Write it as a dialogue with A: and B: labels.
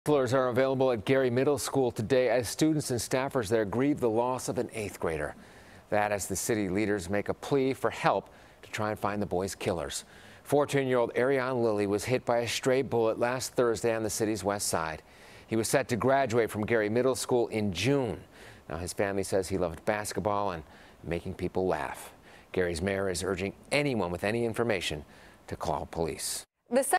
A: Counselors are available at Gary Middle School today as students and staffers there grieve the loss of an 8th grader. That as the city leaders make a plea for help to try and find the boy's killers. 14-year-old Arion Lilly was hit by a stray bullet last Thursday on the city's west side. He was set to graduate from Gary Middle School in June. Now his family says he loved basketball and making people laugh. Gary's mayor is urging anyone with any information to call police.